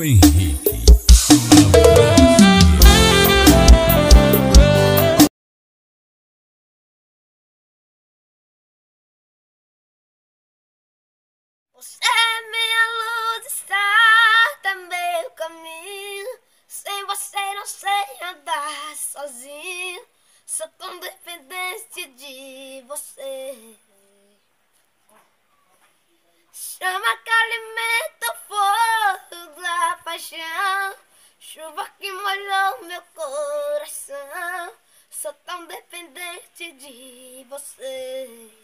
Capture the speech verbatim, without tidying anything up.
Henrique. Você é minha luz, está também o caminho. Sem você não sei andar sozinho. Sou tão dependente de você. Chama que alimenta o fogo da paixão. Chuva que molhou meu coração. Sou tão dependente de você.